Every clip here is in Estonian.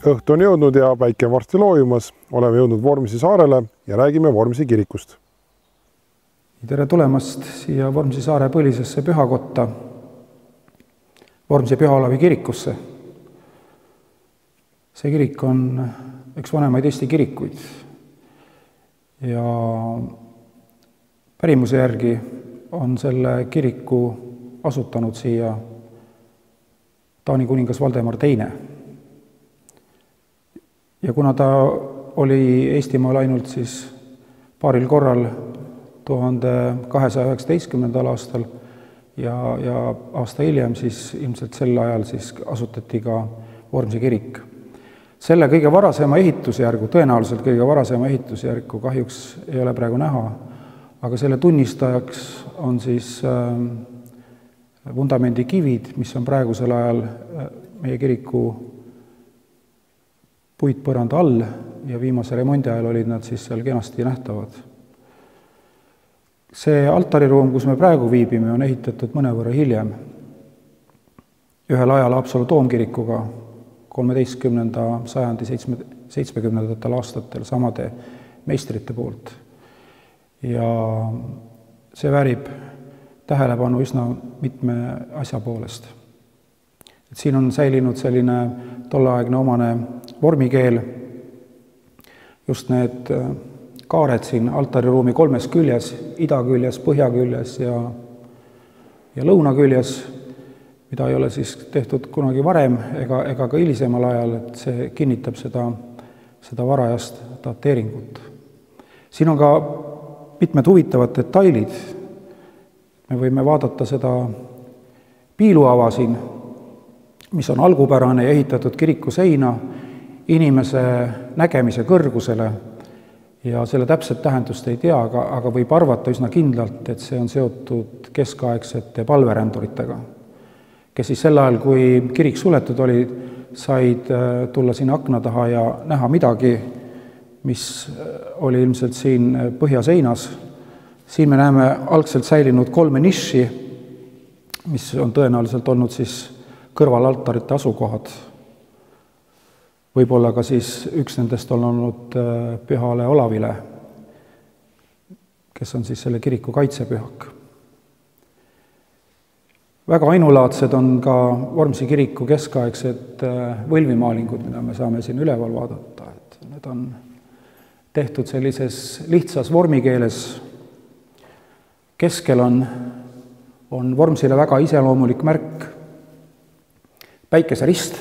Õhtu on jõudnud ja päike on varsti loojumas. Oleme jõudnud Vormsi saarele ja räägime Vormsi kirikust. Tere tulemast siia Vormsi saare põlisesse pühakotta, Vormsi Püha Olavi kirikusse. See kirik on üks vanemaid Eesti kirikuid ja pärimuse järgi on selle kiriku asutanud siia Taani kuningas Valdemar II. Ja kuna ta oli Eestimaal ainult siis paaril korral 1219. aastal ja aasta hiljem, siis ilmselt sel ajal siis asutati ka Vormsi kirik. Selle kõige varasema ehitusjärgu, tõenäoliselt kõige varasema ehitusjärgu kahjuks ei ole praegu näha, aga selle tunnistajaks on siis vundamendi kivid, mis on praegusel ajal meie kiriku puitpõranda all ja viimase remondi ajal olid nad siis seal kenasti nähtavad. See altariruum, kus me praegu viibime, on ehitatud mõnevõrra hiljem, ühel ajal Haapsalu toomkirikuga 13. sajandi 70. aastatel samade meistrite poolt. Ja see väärib tähelepanu üsna mitme asja poolest. Et siin on säilinud selline tolleaegne omane vormikeel, just need kaared siin altariruumi kolmes küljes, idaküljes, põhjaküljes ja lõunaküljes, mida ei ole siis tehtud kunagi varem ega ka hilisemal ajal, et see kinnitab seda varajast dateeringut. Siin on ka mitmed huvitavad detailid. Me võime vaadata seda piiluava siin, mis on algupärane ja ehitatud kiriku seina inimese nägemise kõrgusele ja selle täpset tähendust ei tea, aga võib arvata üsna kindlalt, et see on seotud keskaegsete palveränduritega, kes siis sel ajal, kui kirik suletud oli, said tulla siin akna taha ja näha midagi, mis oli ilmselt siin põhjaseinas. Siin me näeme algselt säilinud 3 niši, mis on tõenäoliselt olnud siis kõrvalaltarite asukohad. Võib-olla ka siis üks nendest on olnud Pühale Olavile, kes on siis selle kiriku kaitsepühak. Väga ainulaadsed on ka Vormsi kiriku keskaegsed võlvimaalingud, mida me saame siin üleval vaadata. Et need on tehtud sellises lihtsas vormikeeles. Keskel on Vormsile väga iseloomulik märk, päikeserist,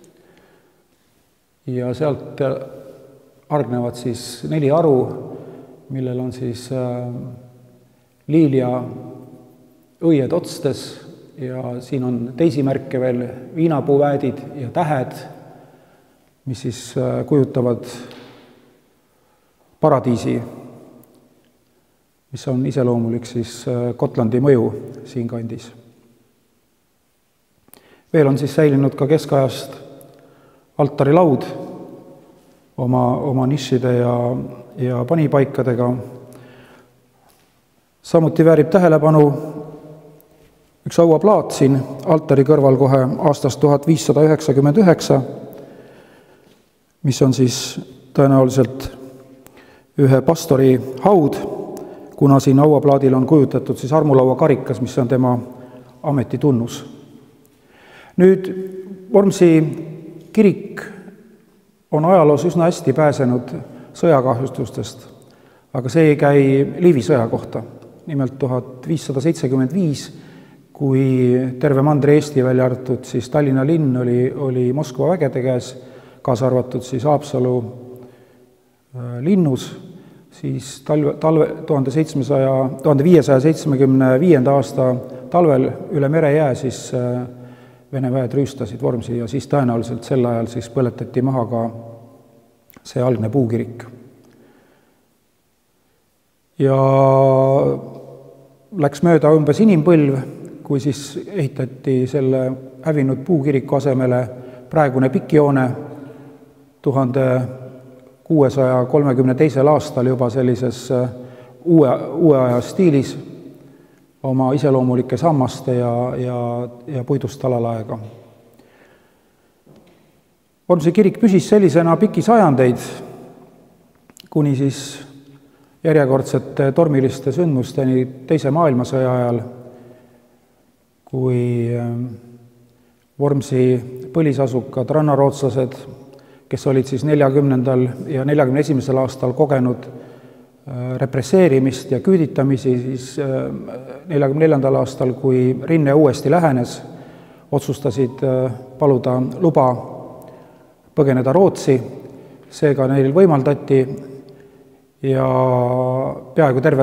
ja sealt argnevad siis 4 aru, millel on siis liilja õied otstes ja siin on teisi märke veel, viinapuuväädid ja tähed, mis siis kujutavad paradiisi, mis on iseloomulik siis Gotlandi mõju siin kandis. Veel on siis säilinud ka keskajast altarilaud oma nišide ja panipaikadega. Samuti väärib tähelepanu üks hauaplaat siin altari kõrval kohe aastast 1599, mis on siis tõenäoliselt ühe pastori haud, kuna siin hauaplaadil on kujutatud siis armulaua karikas, mis on tema ametitunnus. Nüüd Vormsi kirik on ajaloos üsna hästi pääsenud sõjakahjustustest, aga see ei käi Liivi sõja kohta. Nimelt 1575, kui terve Mandri-Eesti välja arvatud, siis Tallinna linn oli Moskva vägede käes, kaasa arvatud siis Haapsalu linnus, siis 1575. aasta talvel üle merejää siis Vene väed rüüstasid Vormsi ja siis tõenäoliselt sel ajal siis põletati maha ka see algne puukirik. Ja läks mööda umbes inimpõlv, kui siis ehitati selle hävinud puukiriku asemele praegune pikijoone 1632. aastal juba sellises uue aja stiilis, oma iseloomulike sammaste ja puidust talalaega. Vormsi kirik püsis sellisena pikki sajandeid, kuni siis järjekordsete tormiliste sündmusteni Teise maailmasõja ajal, kui Vormsi põlisasukad, rannarootslased, kes olid siis 40. ja 41. aastal kogenud represseerimist ja küüditamisi, siis 44. aastal, kui rinne uuesti lähenes, otsustasid paluda luba põgeneda Rootsi, seega neil võimaldati ja peaaegu terve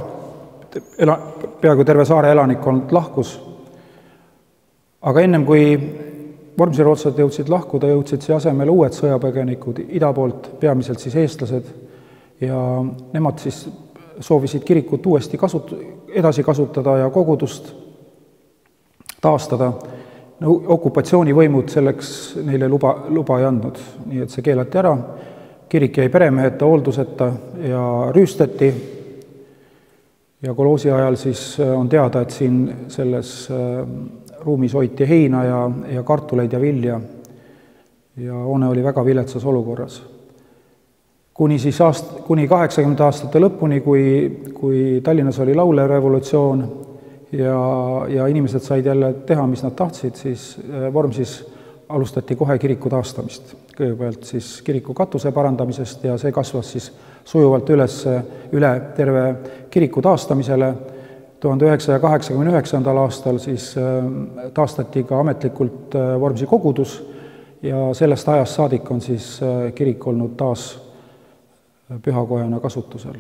saare elanikkond lahkus. Aga ennem kui vormsirootslased jõudsid lahkuda, jõudsid siia asemele uued sõjapõgenikud ida poolt, peamiselt siis eestlased, ja nemad siis soovisid kirikut uuesti edasi kasutada ja kogudust taastada. Okupatsioonivõimud selleks neile luba ei andnud, nii et see keelati ära. Kirik jäi peremeheta, hoolduseta ja rüüstati. Ja koloosi ajal siis on teada, et siin selles ruumis hoiti heina ja kartuleid ja vilja. Ja hoone oli väga viletsas olukorras. Kuni 80 aastate lõpuni, kui Tallinnas oli laulev revolutsioon ja inimesed said jälle teha, mis nad tahtsid, siis Vormsis alustati kohe kiriku taastamist. Kõigepealt siis kiriku katuse parandamisest ja see kasvas siis sujuvalt üle terve kiriku taastamisele. 1989. aastal siis taastati ka ametlikult Vormsi kogudus ja sellest ajast saadik on siis kirik olnud taas pühakojana kasutusel.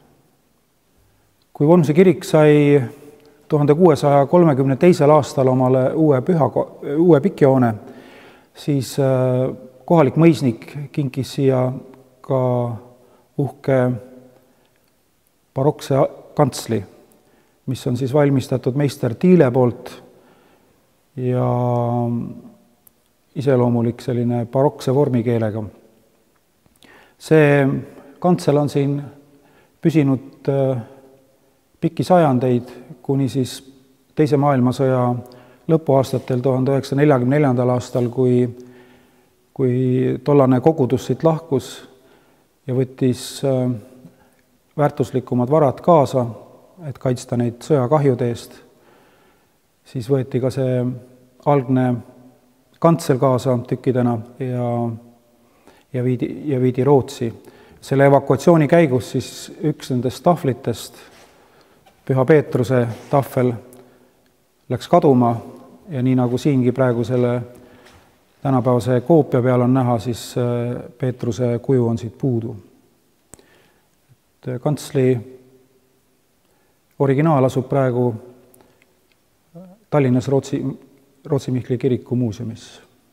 Kui Vormsi kirik sai 1632. aastal omale uue pikihoone, siis kohalik mõisnik kinkis siia ka uhke barokse kantsli, mis on siis valmistatud meister Tiile poolt ja iseloomulik selline barokse vormikeelega. See kantsel on siin püsinud pikki sajandeid, kuni siis Teise maailmasõja lõpuaastatel 1944. aastal, kui tollane kogudus siit lahkus ja võttis väärtuslikumad varad kaasa, et kaitsta neid sõjakahjude eest, siis võeti ka see algne kantsel kaasa tükkidena ja viidi Rootsi. Selle evakuatsiooni käigus siis üks nendest tahvlitest, Püha Peetruse tahvel, läks kaduma ja nii nagu siingi praegu selle tänapäevase koopia peal on näha, siis Peetruse kuju on siit puudu. Kantsli originaal asub praegu Tallinnas Rootsi Mihkli kiriku muuseumis.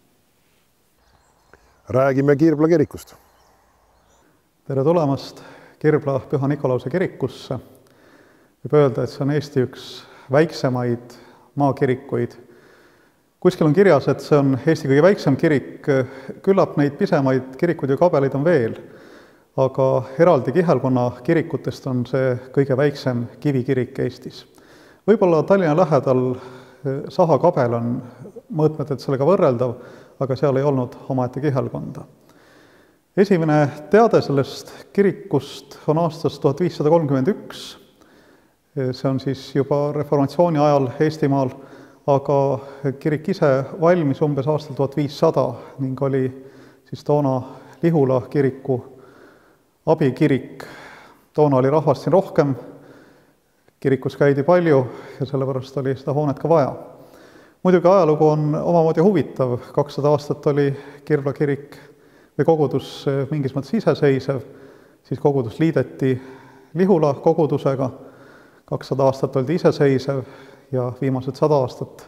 Räägime Kirbla kirikust. Tere tulemast Kirbla Püha Nikolause kirikusse. Võib öelda, et see on Eesti üks väiksemaid maakirikuid. Kuskil on kirjas, et see on Eesti kõige väiksem kirik, küllap neid pisemaid kirikuid ja kabeleid on veel, aga eraldi kihelkonna kirikutest on see kõige väiksem kivikirik Eestis. Võib-olla Tallinna lähedal Saha kabel on mõõtmetelt sellega võrreldav, aga seal ei olnud omaette kihelkonda. Esimene teade sellest kirikust on aastast 1531. See on siis juba reformatsiooni ajal Eestimaal, aga kirik ise valmis umbes aastal 1500 ning oli siis toona Lihula kiriku abikirik. Toona oli rahvast siin rohkem, kirikus käidi palju ja sellepärast oli seda hoonet ka vaja. Muidugi ajalugu on omamoodi huvitav, 200 aastat oli Kirbla kirik või kogudus mingis mõttes iseseisev, siis kogudus liideti Lihula kogudusega, 200 aastat oldi iseseisev ja viimased 200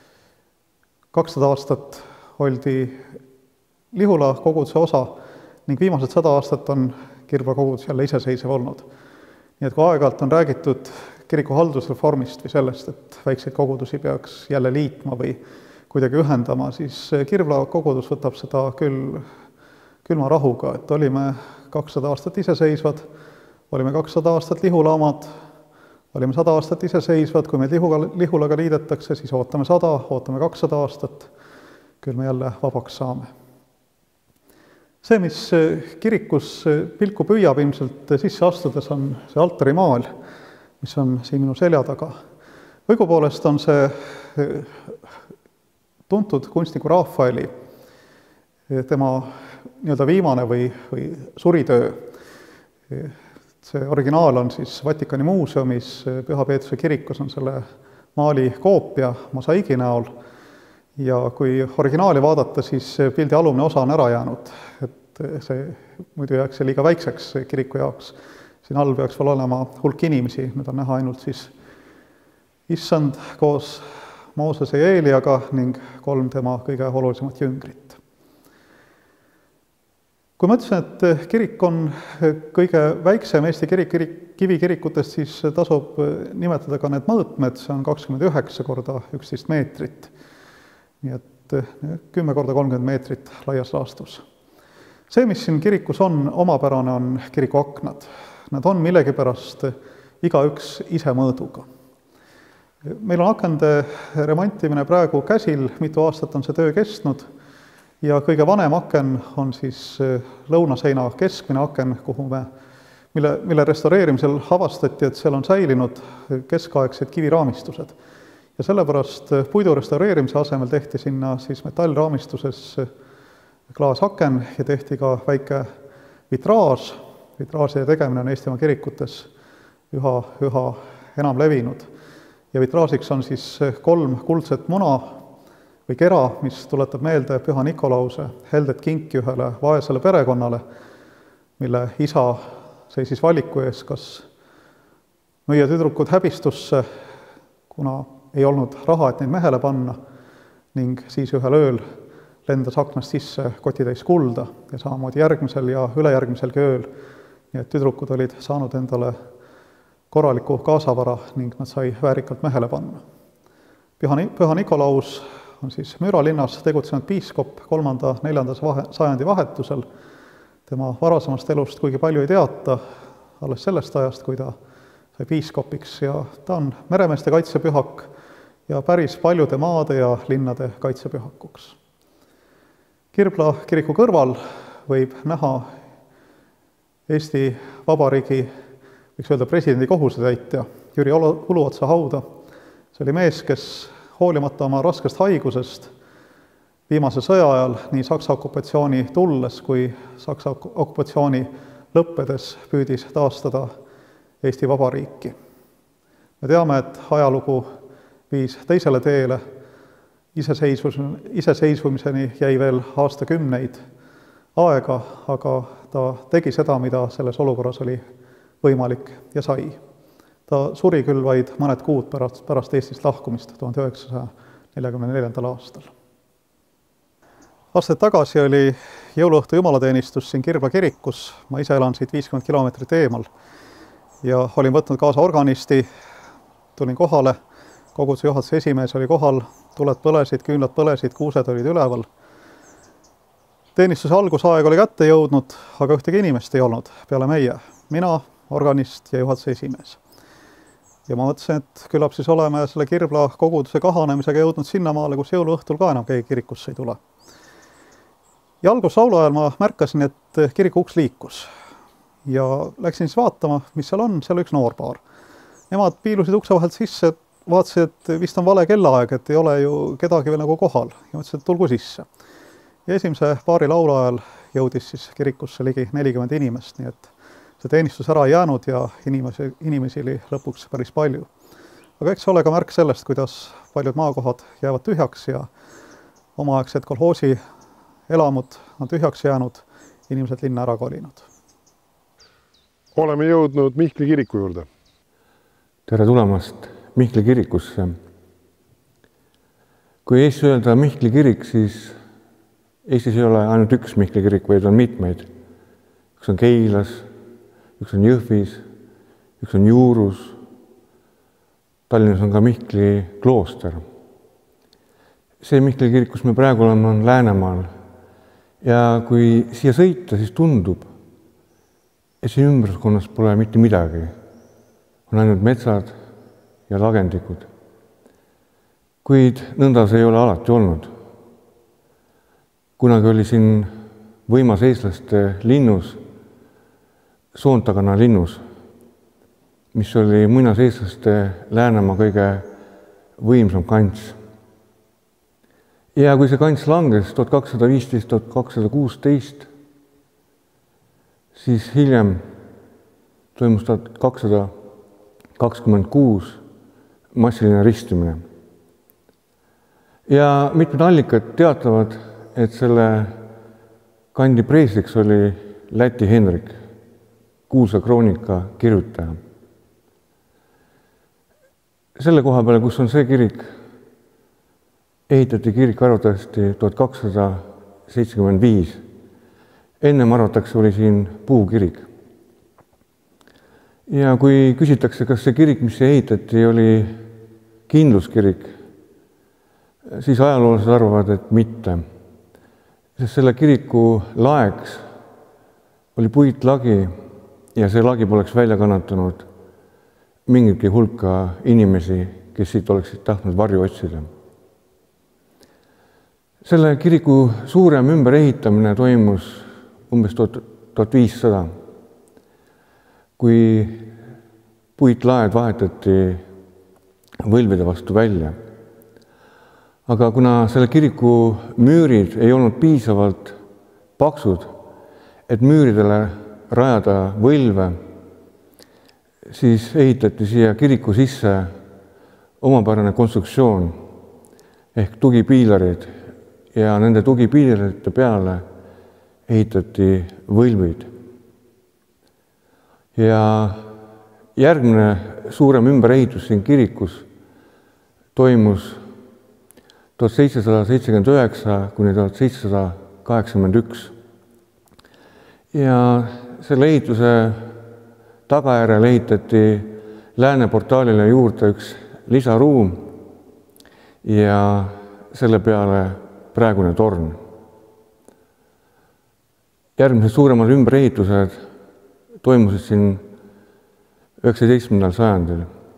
aastat oldi Lihula koguduse osa ning viimased 100 aastat on Kirbla kogudus jälle iseseisev olnud. Nii et kui aeg-ajalt on räägitud kiriku haldusreformist või sellest, et väikseid kogudusi peaks jälle liitma või kuidagi ühendama, siis Kirbla kogudus võtab seda küll külma rahuga, et olime 200 aastat iseseisvad, olime 200 aastat Lihula omad, olime 100 aastat iseseisvad, kui meid Lihulaga liidetakse, siis ootame 100, ootame 200 aastat, küll me jälle vabaks saame. See, mis kirikus pilku püüab ilmselt sisse astudes, on see altarimaal, mis on siin minu selja taga. Õigupoolest on see tuntud kunstniku Rafaeli, tema nii-öelda viimane või suritöö. See originaal on siis Vatikani muuseumis, Püha Peetruse kirikus on selle maali koopia mosaigi näol ja kui originaali vaadata, siis pildi alumne osa on ära jäänud, et see muidu jääks see liiga väikseks kiriku jaoks. Siin all peaks veel olema hulk inimesi, need on näha ainult siis issand koos Moosese ja Eeliaga ning 3 tema kõige olulisemat jüngrit. Kui ma ütlesin, et kirik on kõige väiksem Eesti kivikirikutest, siis tasub nimetada ka need mõõtmed, see on 29 korda 11 meetrit. Nii et 10 korda 30 meetrit laias laastus. See, mis siin kirikus on omapärane, on kiriku aknad. Nad on millegipärast igaüks ise mõõduga. Meil on akende remontimine praegu käsil, mitu aastat on see töö kestnud ja kõige vanem aken on siis lõunaseina keskmine aken, mille restaureerimisel avastati, et seal on säilinud keskaegsed kiviraamistused. Ja sellepärast puidu restaureerimise asemel tehti sinna siis metallraamistuses klaasaken ja tehti ka väike vitraaž. Vitraažide tegemine on Eestimaa kirikutes üha enam levinud. Ja vitraažiks on siis 3 kuldset muna või kera, mis tuletab meelde Püha Nikolause heldet kinki ühele vaesele perekonnale, mille isa seisis valiku ees, kas müüa tüdrukud häbistusse, kuna ei olnud raha, et neid mehele panna, ning siis ühel ööl lendas aknast sisse kotitäis kulda ja samamoodi järgmisel ja ülejärgmiselgi ööl. Nii et tüdrukud olid saanud endale korraliku kaasavara ning nad sai väärikalt mehele panna. Püha Nikolaus on siis Müra linnas tegutsenud piiskop 3.–4. sajandi vahetusel. Tema varasemast elust kuigi palju ei teata, alles sellest ajast, kui ta sai piiskopiks ja ta on meremeeste kaitsepühak ja päris paljude maade ja linnade kaitsepühakuks. Kirbla kiriku kõrval võib näha Eesti Vabariigi, võiks öelda presidendi kohusetäitja Jüri Uluotsa hauda. See oli mees, kes hoolimata oma raskest haigusest viimase sõja ajal nii Saksa okupatsiooni tulles kui Saksa okupatsiooni lõppedes püüdis taastada Eesti Vabariiki. Me teame, et ajalugu viis teisele teele, iseseisvumiseni jäi veel aastakümneid aega, aga ta tegi seda, mida selles olukorras oli võimalik ja sai. Ta suri küll vaid mõned kuud pärast Eestist lahkumist 1944. aastal. Aastaid tagasi oli jõuluõhtu jumalateenistus siin Kirbla kirikus, ma ise elan siit 50 kilomeetrit eemal ja olin võtnud kaasa organisti, tulin kohale, koguduse juhatuse esimees oli kohal, tuled põlesid, küünlad põlesid, kuused olid üleval. Teenistuse algusaeg oli kätte jõudnud, aga ühtegi inimest ei olnud peale meie. Mina, organist ja juhatuse esimees. Ja ma mõtlesin, et küllap siis oleme selle Kirbla koguduse kahanemisega jõudnud sinnamaale, kus jõuluõhtul ka enam keegi kirikusse ei tule. Ja alguslaulu ajal ma märkasin, et kiriku uks liikus. Ja läksin siis vaatama, mis seal on, seal üks noorpaar. Nemad piilusid ukse vahelt sisse, vaatasid, et vist on vale kellaaeg, et ei ole ju kedagi veel nagu kohal. Ja mõtlesin, et tulgu sisse. Ja esimese paari laulu ajal jõudis siis kirikusse ligi 40 inimest, nii et see teenistus ära jäänud ja inimesi oli lõpuks päris palju. Aga eks ole ka märk sellest, kuidas paljud maakohad jäävad tühjaks ja omaaegsed kolhoosi elamud on tühjaks jäänud, inimesed linna ära kolinud. Oleme jõudnud Mihkli kiriku juurde. Tere tulemast Mihkli kirikusse. Kui Eestis öelda Mihkli kirik, siis Eestis ei ole ainult üks Mihkli kirik, vaid on mitmeid. Üks on Keilas, üks on Jõhvis, üks on Juurus. Tallinnas on ka Mihkli klooster. See Mihkli kirik, kus me praegu oleme, on Läänemaal. Ja kui siia sõita, siis tundub, et siin ümbruskonnas pole mitte midagi. On ainult metsad ja lagendikud. Kuid nõnda see ei ole alati olnud. Kunagi oli siin võimaseeslaste linnus, Soontagana linnus, mis oli muinaseeslaste Läänemaa kõige võimsam kants. Ja kui see kants langes 1215–1216, siis hiljem toimus 1226 massiline ristimine. Ja mitmed allikad teatavad, et selle kandi preesliks oli Läti Henrik, kuulsa kroonika kirjutaja. Selle koha peale, kus on see kirik, ehitati kirik arvatavasti 1275. Ennem arvatakse, oli siin puukirik. Ja kui küsitakse, kas see kirik, mis ehitati, oli kindluskirik, siis ajaloolased arvavad, et mitte. Sest selle kiriku laeks oli puitlagi ja see lagi poleks välja kannatanud mingitki hulka inimesi, kes siit oleksid tahtnud varju otsida. Selle kiriku suurem ümberehitamine toimus umbes 1500, kui puitlaed vahetati võlvide vastu välja. Aga kuna selle kiriku müürid ei olnud piisavalt paksud, et müüridele rajada võlve, siis ehitati siia kiriku sisse omapärane konstruktsioon ehk tugipiilarid ja nende tugipiilarite peale ehitati võlvid. Ja järgmine suurem ümberehitus siin kirikus toimus 1779–1781 ja selle ehituse tagajärjel ehitati lääneportaalile juurde üks lisaruum ja selle peale praegune torn. Järgmised suuremad ümberehitused toimusid siin 19. sajandil,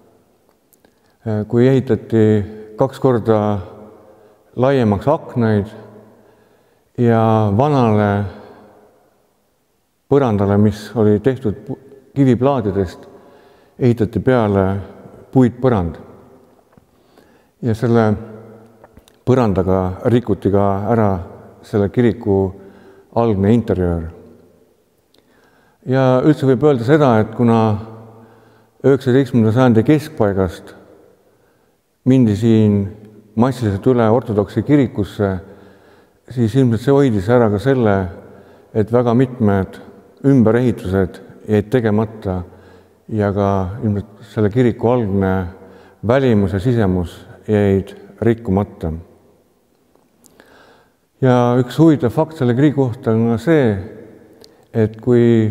kui ehitati 2 korda laiemaks aknaid ja vanale põrandale, mis oli tehtud kiviplaadidest, ehitati peale puitpõrand. Ja selle põrandaga rikuti ka ära selle kiriku algne interjöör. Ja üldse võib öelda seda, et kuna 19. sajandi keskpaigast mindi siin massiliselt üle ortodoksi kirikusse, siis ilmselt see hoidis ära ka selle, et väga mitmed ümberehitused jäid tegemata ja ka ilmselt selle kiriku algne välimus ja sisemus jäid rikkumata. Ja üks huvitav fakt selle kiriku kohta on see, et kui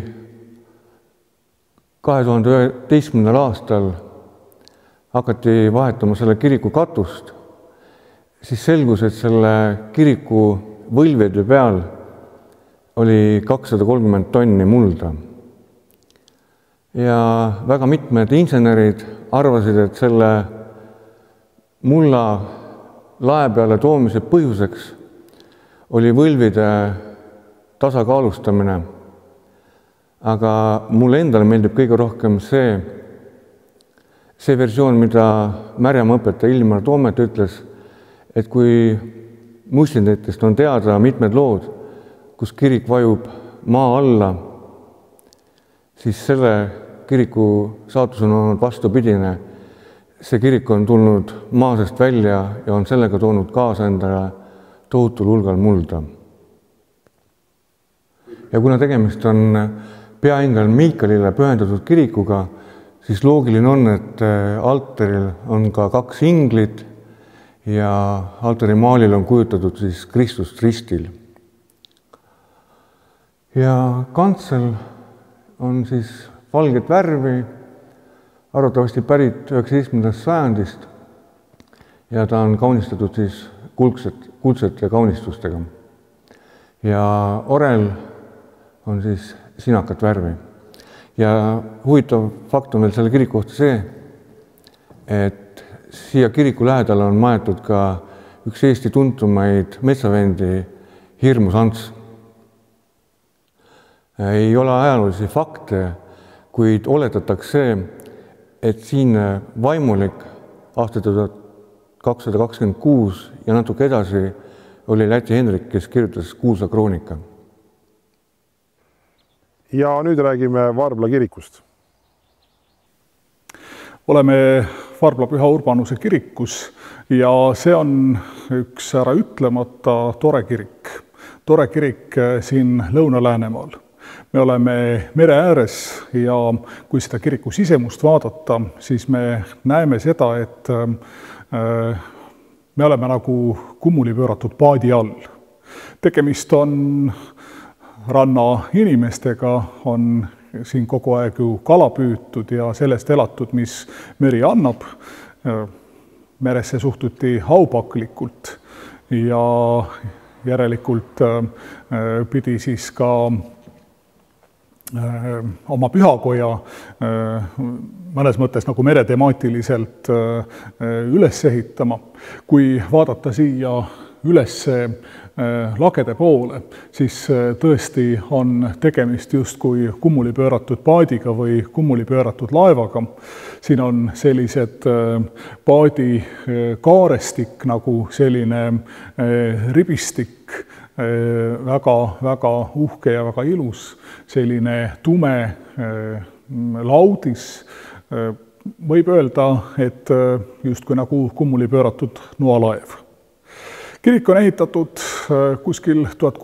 2011. aastal hakati vahetama selle kiriku katust, siis selgus, et selle kiriku võlvide peal oli 230 tonni mulda. Ja väga mitmed insenerid arvasid, et selle mulla lae peale toomise põhjuseks oli võlvide tasakaalustamine. Aga mulle endale meeldib kõige rohkem see versioon, mida Märjamaa õpetaja Ilmar Toomet ütles, et kui muistinditest on teada mitmed lood, kus kirik vajub maa alla, siis selle kiriku saatus on olnud vastupidine. See kirik on tulnud maa seest välja ja on sellega toonud kaasa endale tohutul hulgal mulda. Ja kuna tegemist on peaingel Miikalile pühendatud kirikuga, siis loogiline on, et altaril on ka 2 inglit ja altarimaalil on kujutatud siis Kristust ristil. Ja kantsel on siis valget värvi, arvatavasti pärit 19. sajandist ja ta on kaunistatud siis kuldsete kaunistustega. Ja orel on siis sinakat värvi. Ja huvitav fakt on veel selle kiriku kohta see, et siia kiriku lähedal on maetud ka üks Eesti tuntumaid metsavendi Hirmus Ants. ei ole ajaloolisi fakte, kuid oletatakse, et siin vaimulik aastal 1226 ja natuke edasi oli Läti Henrik, kes kirjutas kuulsa kroonika. Ja nüüd räägime Varbla kirikust. Oleme Varbla Püha Urbanuse kirikus ja see on üks ära ütlemata tore kirik. Tore kirik siin Lõuna-Läänemaal. Me oleme mere ääres ja kui seda kiriku sisemust vaadata, siis me näeme seda, et me oleme nagu kummuli pööratud paadi all. Tegemist on ranna inimestega, on siin kogu aeg ju kala püütud ja sellest elatud, mis meri annab. Meresse suhtuti aupaklikult ja järelikult pidi siis ka oma pühakoja mõnes mõttes nagu meretemaatiliselt üles ehitama. Kui vaadata siia üles lagede poole, siis tõesti on tegemist justkui kummuli pööratud paadiga või kummuli pööratud laevaga. Siin on sellised paadi kaarestik nagu selline ribistik, väga uhke ja väga ilus, selline tume laudis. Võib öelda, et justkui nagu kummuli pööratud noalaev. Kirik on ehitatud kuskil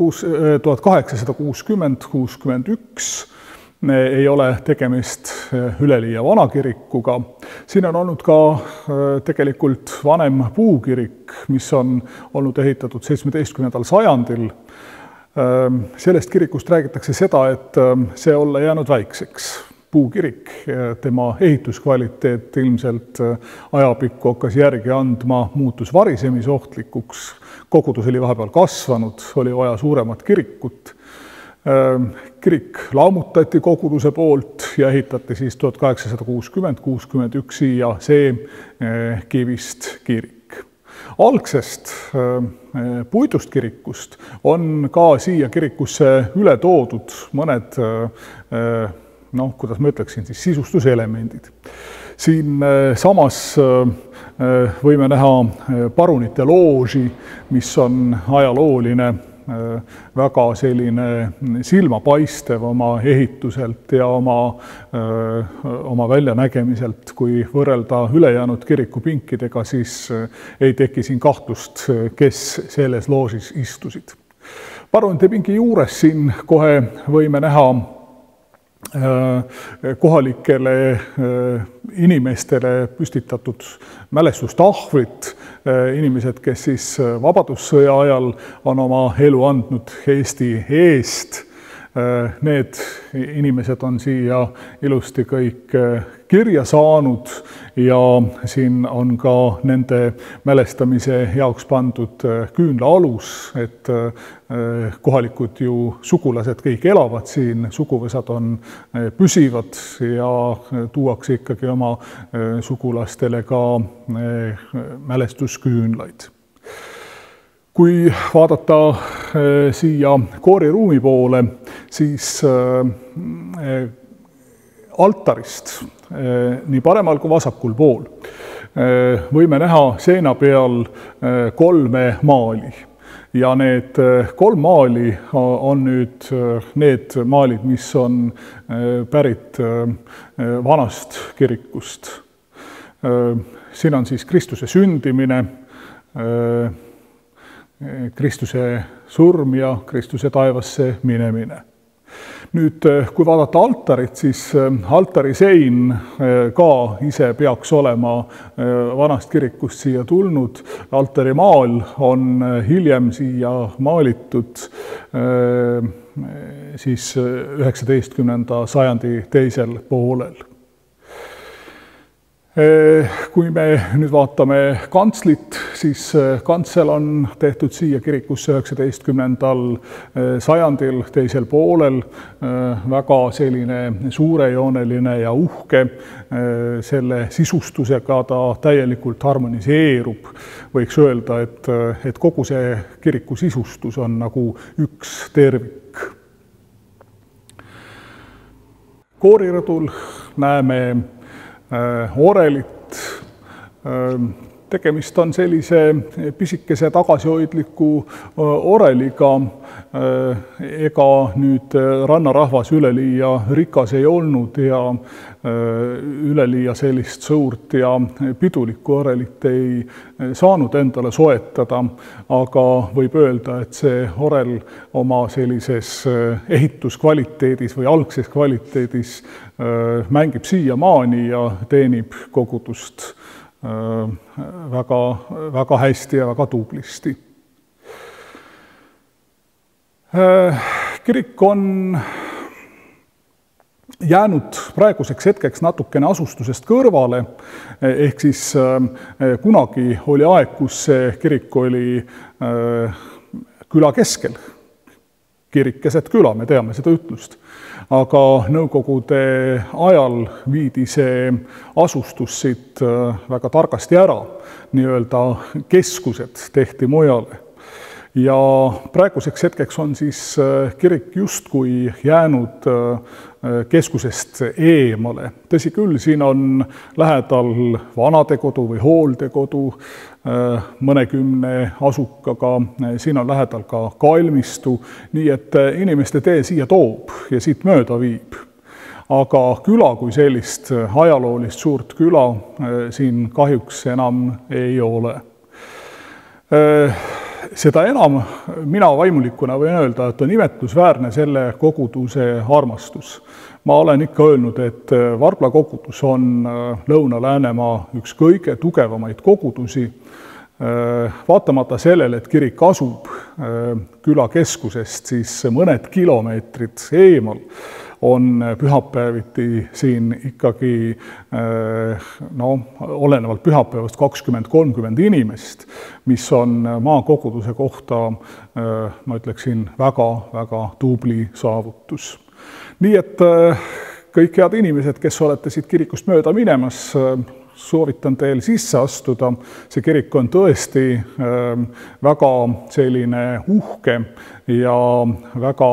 1860–61. Ei ole tegemist üleliia vana kirikuga. Siin on olnud ka tegelikult vanem puukirik, mis on olnud ehitatud 17. sajandil. Sellest kirikust räägitakse seda, et see olla jäänud väikseks. Puukirik, tema ehituskvaliteet ilmselt ajapikku hakkas järgi andma, muutus varisemisohtlikuks, kogudus oli vahepeal kasvanud, oli vaja suuremat kirikut. Kirik laamutati koguduse poolt ja ehitati siis 1860–61 siia see kivist kirik. Algsest puidust kirikust on ka siia kirikusse üle toodud mõned kuidas ma ütleksin, siis sisustuselemendid. Siin samas võime näha parunite looži, mis on ajalooline, väga selline silmapaistev oma ehituselt ja oma väljanägemiselt. Kui võrrelda ülejäänud kirikupinkidega, siis ei teki siin kahtlust, kes selles loožis istusid. Parunite pingi juures siin kohe võime näha kohalikele inimestele püstitatud mälestustahvlit, inimesed, kes siis vabadussõja ajal on oma elu andnud Eesti eest. Need inimesed on siia ilusti kõik kirja saanud ja siin on ka nende mälestamise jaoks pandud küünla alus, et kohalikud ju sugulased kõik elavad siin, suguvõsad on püsivad ja tuuakse ikkagi oma sugulastele ka mälestusküünlaid. Kui vaadata siia kooriruumi poole, siis altarist nii paremal kui vasakul pool võime näha seina peal 3 maali. Ja need 3 maali on nüüd need maalid, mis on pärit vanast kirikust. Siin on siis Kristuse sündimine, Kristuse surm ja Kristuse taevasse minemine. Nüüd, kui vaadata altarit, siis altari sein ka ise peaks olema vanast kirikust siia tulnud. Altari maal on hiljem siia maalitud siis 19. sajandi teisel poolel. Kui me nüüd vaatame kantslit, siis kantsel on tehtud siia kirikusse 19. sajandil teisel poolel, väga selline suurejooneline ja uhke, selle sisustusega ta täielikult harmoniseerub. Võiks öelda, et kogu see kiriku sisustus on nagu üks tervik. koorirõdul, näeme orelit. Tegemist on sellise pisikese tagasihoidliku oreliga. Ega nüüd rannarahvas üleliia rikas ei olnud ja üleliia sellist suurt ja pidulikku orelit ei saanud endale soetada, aga võib öelda, et see orel oma sellises ehituskvaliteedis või algses kvaliteedis mängib siiamaani ja teenib kogudust väga hästi ja väga tublisti. Kirik on jäänud praeguseks hetkeks natukene asustusest kõrvale, ehk siis kunagi oli aeg, kus see kirik oli küla keskel. Kirik keset küla, me teame seda ütlust. Aga nõukogude ajal viidi see asustus siit väga targasti ära, nii-öelda keskused tehti mujale. Ja praeguseks hetkeks on siis kirik justkui jäänud keskusest eemale. Tõsi küll, siin on lähedal vanadekodu või hooldekodu mõnekümne asukaga, siin on lähedal ka kalmistu, nii et inimeste tee siia toob ja siit mööda viib. Aga küla kui sellist ajaloolist suurt küla siin kahjuks enam ei ole. Seda enam mina vaimulikuna võin öelda, et on imetlusväärne selle koguduse armastus. Ma olen ikka öelnud, et Varbla kogudus on Lõuna-Läänemaa üks kõige tugevamaid kogudusi. Vaatamata sellele, et kirik asub küla keskusest, siis mõned kilomeetrid eemal on pühapäeviti siin ikkagi olenevalt pühapäevast 20-30 inimest, mis on maakoguduse kohta, ma ütleksin, väga tubli saavutus. Nii et kõik head inimesed, kes olete siit kirikust mööda minemas, soovitan teil sisse astuda. See kirik on tõesti väga selline uhke ja väga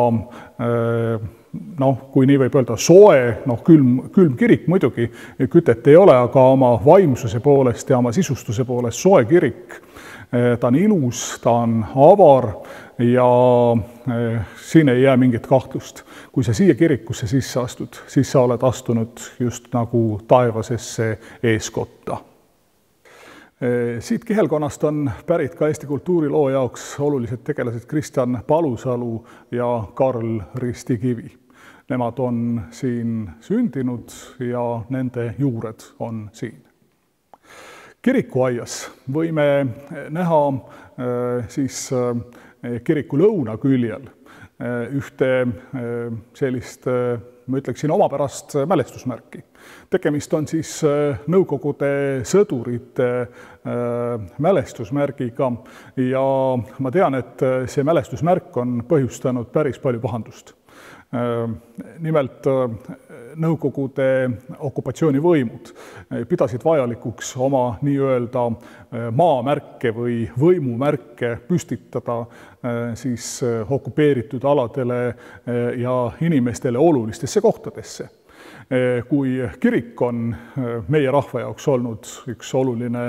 kui nii võib öelda, soe, külm kirik muidugi, kütet ei ole, aga oma vaimsuse poolest ja oma sisustuse poolest soe kirik. Ta on ilus, ta on avar ja siin ei jää mingit kahtlust. Kui sa siia kirikusse sisse astud, siis sa oled astunud just nagu taevasesse eeskotta. Siit kihelkonnast on pärit ka Eesti kultuuriloo jaoks olulised tegelased Kristjan Palusalu ja Karl Ristikivi. Nemad on siin sündinud ja nende juured on siin. Kirikuaias võime näha siis kiriku lõunaküljel ühte sellist, ma ütleksin, omapärast mälestusmärki. Tegemist on siis nõukogude sõdurite mälestusmärgiga ja ma tean, et see mälestusmärk on põhjustanud päris palju pahandust. Nimelt nõukogude okupatsioonivõimud pidasid vajalikuks oma nii-öelda maamärke või võimumärke püstitada siis okupeeritud aladele ja inimestele olulistesse kohtadesse. Kui kirik on meie rahva jaoks olnud üks oluline,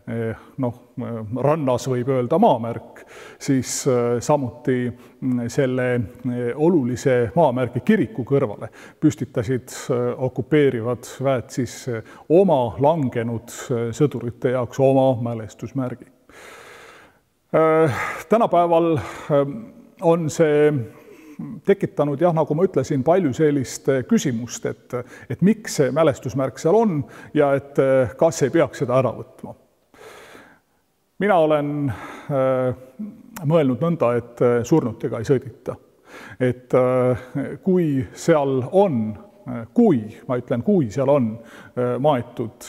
rannas võib öelda maamärk, siis samuti selle olulise maamärgi kiriku kõrvale püstitasid okupeerivad väed siis oma langenud sõdurite jaoks oma mälestusmärgi. Tänapäeval on see tekitanud, nagu ma ütlesin, palju sellist küsimust, et miks see mälestusmärk seal on ja et kas ei peaks seda ära võtma. Mina olen mõelnud nõnda, et surnutega ei sõdita. Et kui seal on, ma ütlen, kui seal on maetud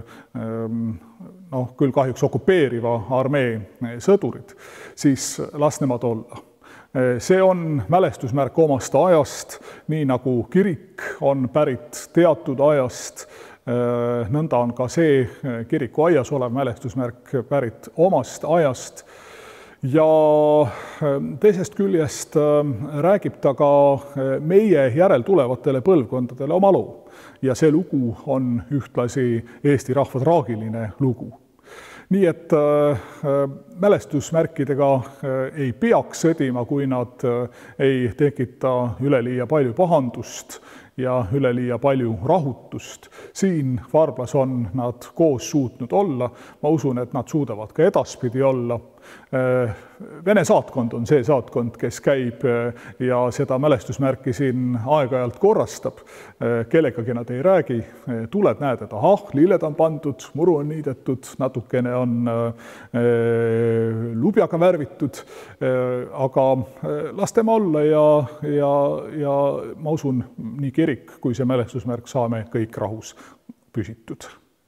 küll kahjuks okupeeriva armee sõdurid, siis las nemad olla. See on mälestusmärk omast ajast, nii nagu kirik on pärit teatud ajast, nõnda on ka see kiriku aias olev mälestusmärk pärit omast ajast ja teisest küljest räägib ta ka meie järeltulevatele põlvkondadele oma loo. Ja see lugu on ühtlasi Eesti rahva traagiline lugu. Nii et mälestusmärkidega ei peaks sõdima, kui nad ei tekita üleliia palju pahandust ja üleliia palju rahutust. Siin Varblas on nad koos suutnud olla. Ma usun, et nad suudavad ka edaspidi olla. Vene saatkond on see saatkond, kes käib ja seda mälestusmärki siin aeg-ajalt korrastab. Kellegagi nad ei räägi. Tuled, näed, et lilled on pandud, muru on niidetud, natukene on lubjaga värvitud, aga las tema olla ja ma usun, nii kirik kui see mälestusmärk saame kõik rahus püsitud.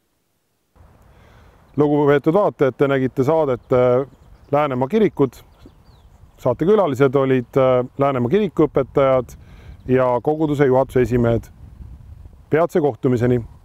Lugupeetud vaatajad, te nägite saadet Läänemaa kirikud. Saatekülalised olid Läänemaa kirikuõpetajad ja koguduse juhatuse esimehed. Peatse kohtumiseni!